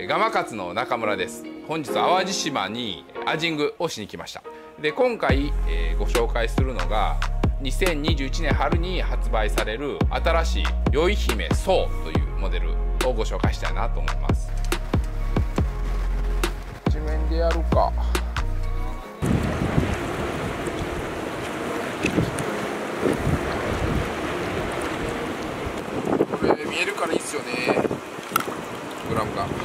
ガマカツの中村です。本日淡路島にアジングをしに来ました。で今回、ご紹介するのが2021年春に発売される新しい酔い姫ソウというモデルをご紹介したいなと思います。地面でやるか。これ見えるからいいっすよね、グラムが。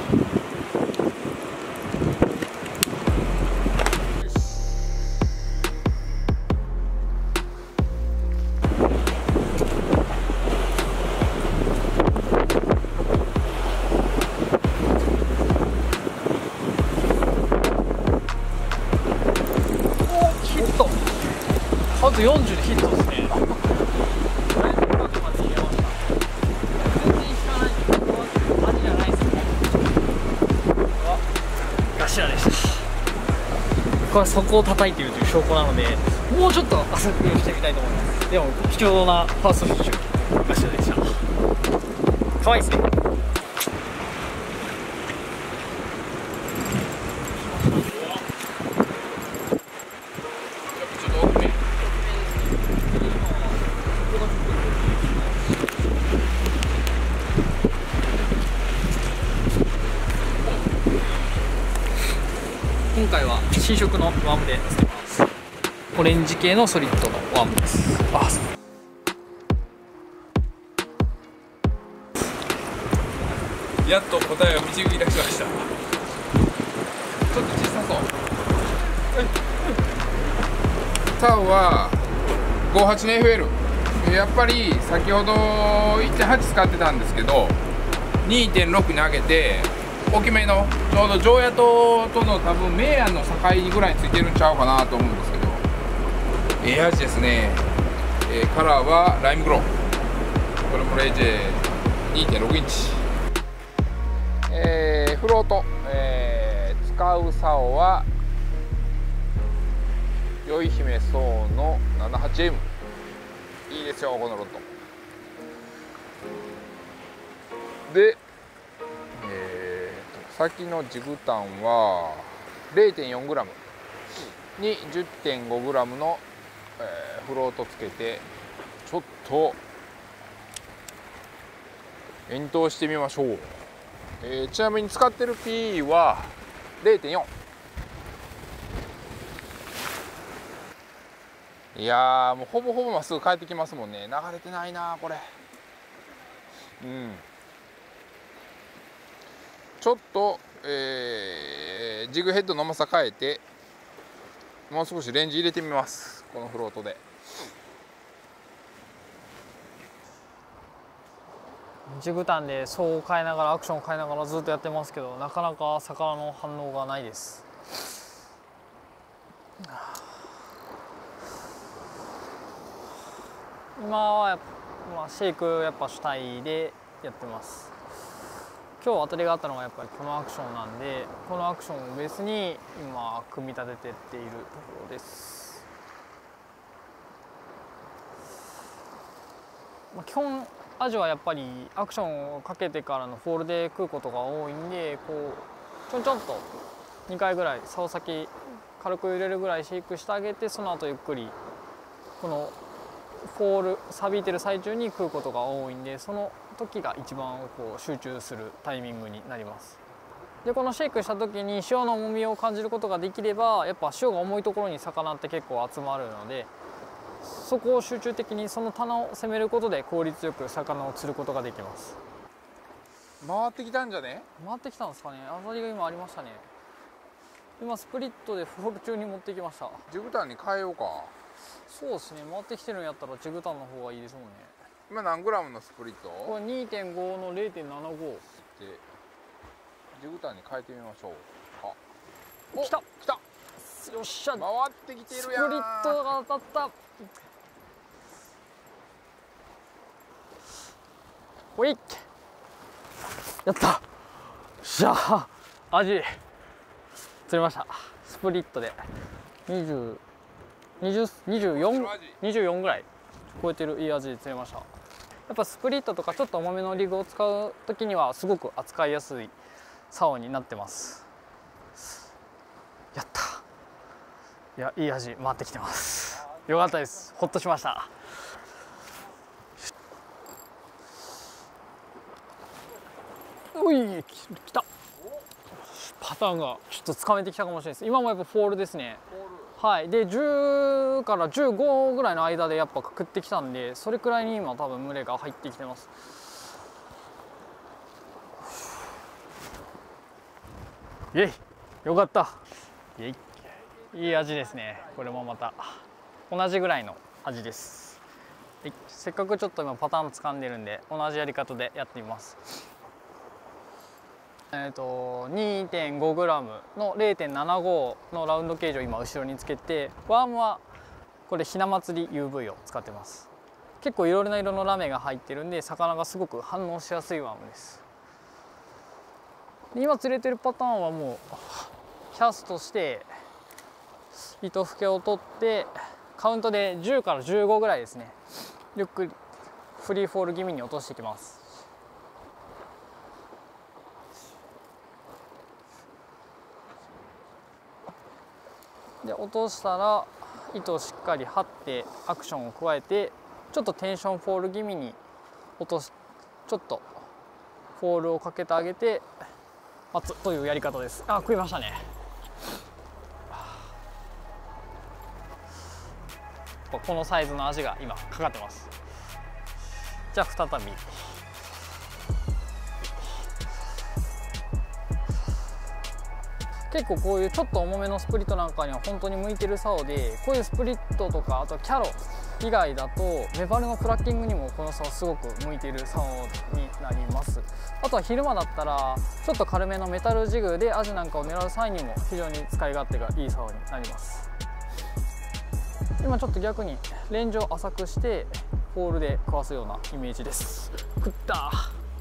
ヒット。あと40でヒットですね。頭でした。これはそこを叩いているという証拠なので、もうちょっと浅くしてみたいと思います。でも貴重なファーストフィッシュ頭でした。可愛いですね。今回は新色のワームでつけます。オレンジ系のソリッドのワームです。 やっと答えを導き出しました。ちょっと小さそう。タウは 58FL、 やっぱり先ほど 1.8 使ってたんですけど 2.6 に上げて大きめのちょうど常夜灯との多分明暗の境ぐらいについてるんちゃうかなと思うんですけど、味ですね。カラーはライムグロー、これも 0J2.6 インチ。フロート、使う竿は酔い姫ソウの 78M。 いいですよこのロッドで、先のジグタンは 0.4g に 10.5g の、フロートつけてちょっと遠投してみましょう。ちなみに使ってる P は 0.4。 いやーもうほぼほぼまっすぐ帰ってきますもんね。流れてないなこれ。ちょっと、ジグヘッドの重さ変えてもう少しレンジ入れてみます、このフロートで。 ジグタンで層を変えながらアクションを変えながらずっとやってますけど、なかなか魚の反応がないです。今はシェイクやっぱ主体でやってます。今日当たりがあったのはやっぱりこのアクションなんで、このアクションをベースに今組み立ててっているところです。基本アジはやっぱりアクションをかけてからのフォールで食うことが多いんで、こうちょんちょんと2回ぐらい竿先軽く揺れるぐらいシェイクしてあげて、その後ゆっくりこのフォール錆びてる最中に食うことが多いんで、その時が一番こう集中するタイミングになります。でこのシェイクした時に潮の重みを感じることができれば、やっぱ潮が重いところに魚って結構集まるので、そこを集中的にその棚を攻めることで効率よく魚を釣ることができます。 回ってきたんじゃね。 回ってきたんですかね。当たりが今ありましたね。今スプリットでフォール中に持ってきました。 ジグタンに変えようか。 そうですね、回ってきてるんやったらジグタンの方がいいですもんね。 今何グラムのスプリット？ これ 2.5 の 0.75 でジグタンに変えてみましょう。 来た来た。 よっしゃ、 回ってきてるやん。 スプリットが当たった。ほいっ、やった。よっしゃ、アジ釣れました。スプリットで24ぐらい超えてるいいアジで釣れました。やっぱスプリットとかちょっと重めのリグを使う時にはすごく扱いやすい竿になってます。やった。いや、いい味回ってきてます。よかったです。ほっとしました。おい、来た。パターンがちょっとつかめてきたかもしれないです。今もやっぱフォールですね。はい、で10から15ぐらいの間でやっぱ食ってきたんで、それくらいに今多分群れが入ってきてます。イエイ、よかった。イエイ、いい味ですね。これもまた同じぐらいの味です。せっかくちょっと今パターン掴んでるんで、同じやり方でやってみます。2.5g の 0.75 のラウンドケージを今後ろにつけて、ワームはこれひな祭り UV を使ってます。結構いろいろな色のラメが入ってるんで、魚がすごく反応しやすいワームです。で今釣れてるパターンはもうキャストして糸ふけを取ってカウントで10から15ぐらいですね、ゆっくりフリーフォール気味に落としていきます。で落としたら糸をしっかり張ってアクションを加えて、ちょっとテンションフォール気味に落とし、ちょっとフォールをかけてあげて待つというやり方です。あ、食いましたね。このサイズの味が今かかってます。じゃあ再び結構こういうちょっと重めのスプリットなんかには本当に向いてる竿で、こういうスプリットとかあとキャロ以外だとメバルのクラッキングにもこの竿すごく向いている竿になります。あとは昼間だったらちょっと軽めのメタルジグでアジなんかを狙う際にも非常に使い勝手がいい竿になります。今ちょっと逆にレンジを浅くしてホールで食わすようなイメージです。食った。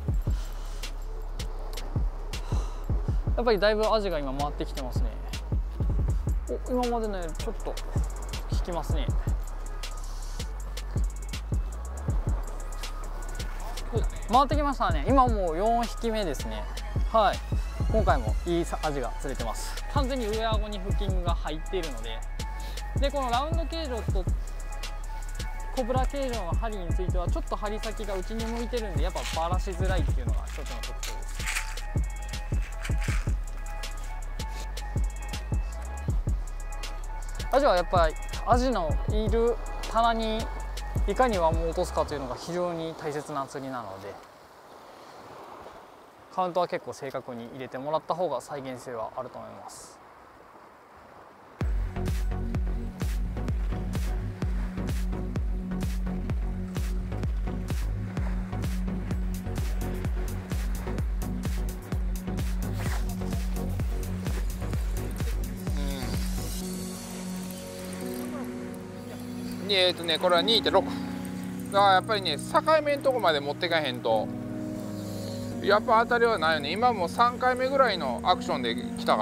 やっぱりだいぶアジが今回ってきてますね。お、今までのよりちょっと引きますね。お、回ってきましたね。今もう4匹目ですね。はい、今回もいいアジが釣れてます。完全に上顎にフッキングが入っているので、このラウンド形状とコブラ形状の針についてはちょっと針先が内に向いてるんで、やっぱバラしづらいっていうのが一つの特徴です。アジはやっぱりアジのいる棚にいかにワンを落とすかというのが非常に大切な釣りなので、カウントは結構正確に入れてもらった方が再現性はあると思います。 これは 2.6 だからやっぱりね、境目のとこまで持ってかへんとやっぱ当たりはないよね。今も3回目ぐらいのアクションで来たから。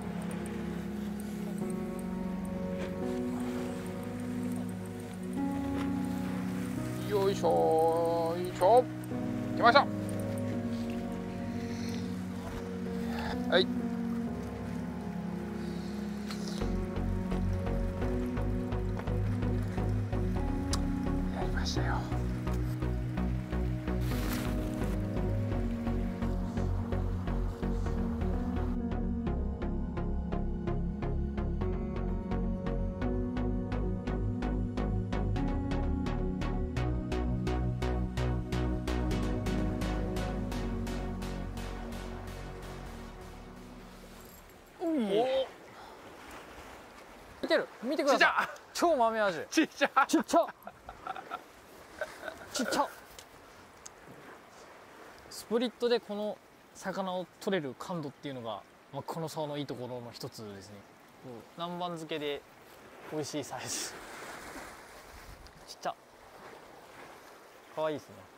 よいしょよいしょ、来ました。はい、したよ。 見てる、見てください。超豆アジ。 ちっちゃちっちゃちっちゃ。スプリットでこの魚を取れる感度っていうのが、この竿のいいところの一つですね。南蛮漬けで美味しいサイズ。ちっちゃ。可愛いですね。